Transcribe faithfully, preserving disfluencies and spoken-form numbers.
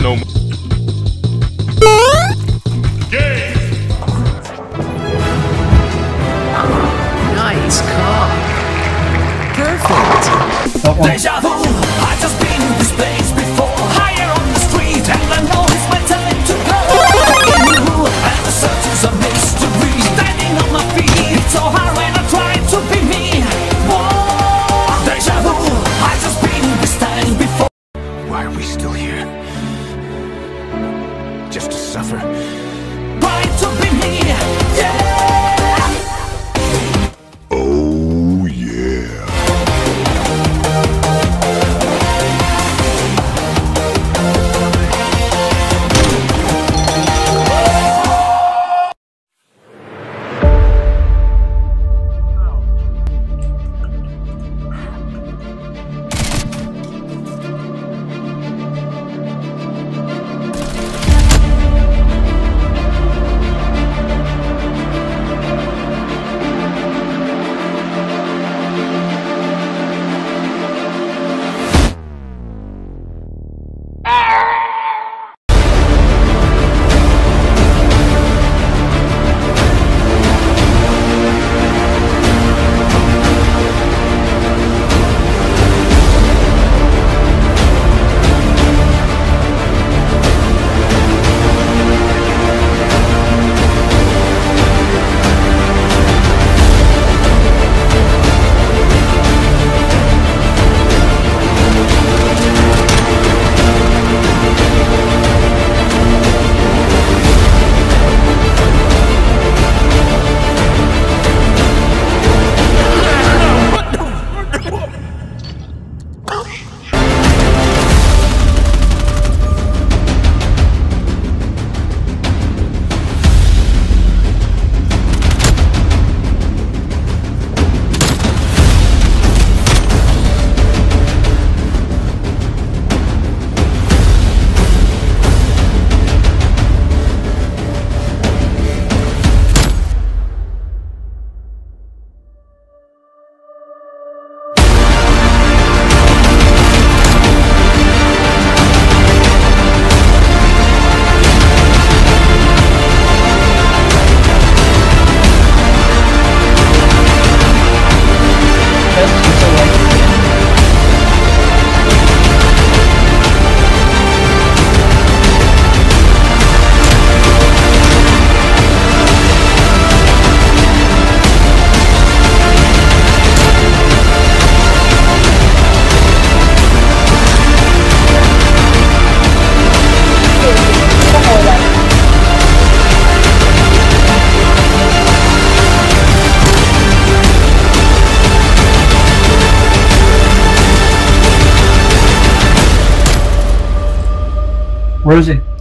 no more. Nice car. Perfect. Deja vu, I just been in this place before. Higher on the street, and I know it's my time to go. And the search is a mystery. Standing on my feet, it's so hard when I try to be me. Whoa, deja vu, I just been in this time before. Why are we still here? Just to suffer? Try to be me, yeah. Oh yeah. Where is he?